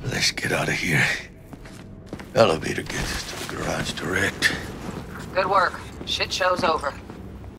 Let's get out of here. Elevator gets us to the garage direct. Good work. Shit show's over.